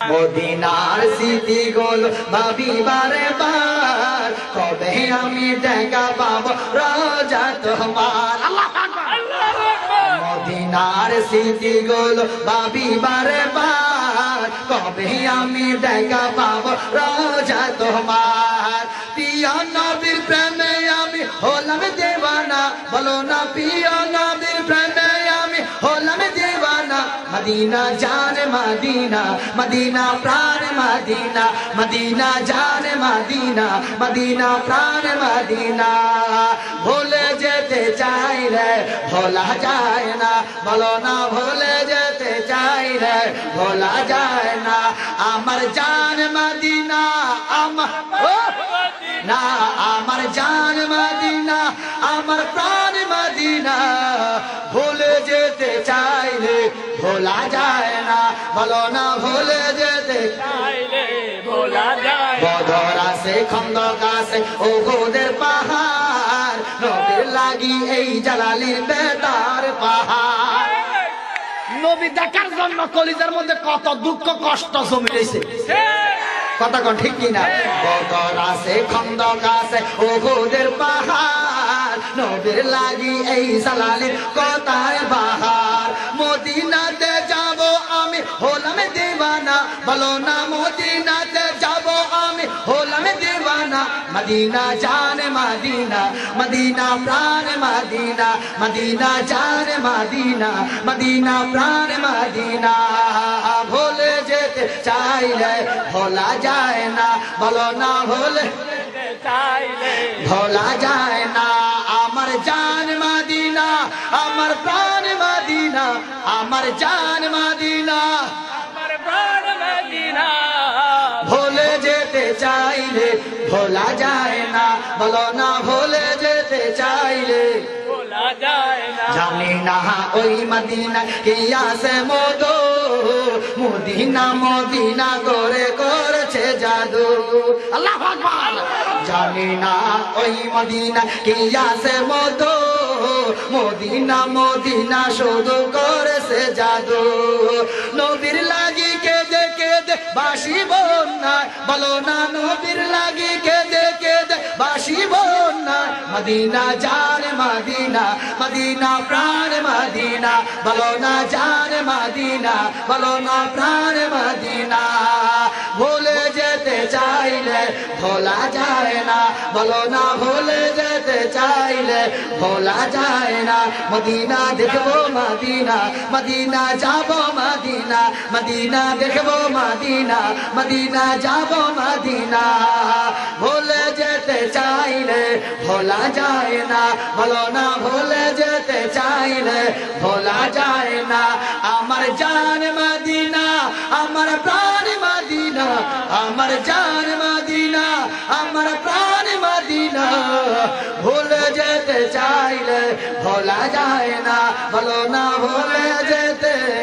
মদিনার স্মৃতিগুলো ভাবি বারে বার, কবে আমি দেখা পাবো রোজা তোমার। মদিনার স্মৃতিগুলো ভাবি বারে বার, কবে আমি দেখা পাবো রোজা তোমার। প্রিয় নবীর প্রেমে আমি হলাম দেওয়ানা, বলো না প্রিয় নবীর প্রেমে আমি হলাম দেওয়ানা। মদিনা জানে মদিনা, মদিনা প্রাণ মদিনা, মদিনা জানে মদিনা, মদিনা প্রাণ মদিনা। ভুলে যেতে চাই রে ভোলা যায় না, বলো না ভুলে যেতে চাই রে ভোলা যায় না। আমার জান মদিনা, আমার না আমার জান মদিনা, আমার প্রাণ মদিনা। ভুলে যেতে চাইলে ভোলা যায় না, বলো না ভুলে যেতে চাইলে ভোলা যায়। বদর আছে খন্দক আছে উহুদের পাহাড়, নবীর লাগি এই জালালির বেতার পাহাড়। নবী দেখার জন্য কলিজার মধ্যে কত দুঃখ কষ্ট জমে রয়েছে, কথা কোন ঠিক কিনা? বদর আছে খন্দক আছে উহুদের পাহাড়, নবীর লাগি এই জালালির কথায় বাহার। মদিনাতে যাব আমি হলাম দেওয়ানা, বলো না মদিনাতে যাব আমি হলাম দেওয়ানা। মদিনা জানে মদিনা, মদিনা প্রাণ মদিনা, মদিনা জানে মদিনা, মদিনা প্রাণ মদিনা। ভুলে যেতে চাইলে ভোলা যায় না, বলো না ভুলে যেতে চাইলে ভোলা যায় না। আমার জান মদিনা, আমার প্রাণ মদিনা, আমার জান মদিনা, আমার প্রাণ মদিনা। ভুলে যেতে চাইলে ভোলা যায় না, বলো না ভুলে যেতে চাইলে ভোলা যায় না। জানি না ওই মদিনা কি আছে মধু, মদিনা মদিনা করে করেছে জাদু। আল্লাহু আকবার। জানি না ওই মদিনা কি আছে মধু, মদিনা মদিনা শুধু করেছে জাদু। নবীর লাগি কেঁদে কেঁদে বাসি বন্যায়, বলো না নবীর লাগি কেঁদে কেঁদে বাসি বন্যায়। মদিনা জানে মদিনা, মদিনা প্রাণ মদিনা, বলো না জানে মদিনা, বলো না প্রাণ মদিনা। ভুলে যেতে চাইলে ভোলা যায় না, বলো না ভুলে যেতে চাইলে ভোলা যায় না। মদিনা দেখবো মদিনা, মদিনা যাব মদিনা, মদিনা দেখবো মদিনা, মদিনা যাব মদিনা। ভুলে যেতে চাইলে ভোলা যায় না, বলো না ভুলে যেতে চাইলে ভোলা যায় না। আমার জান মদিনা, আমার প্রাণ মদিনা, আমার জান মদিনা, আমার প্রাণ মদিনা। ভুলে যেতে চাইলে ভোলা যায় না, বলো না ভুলে যেতে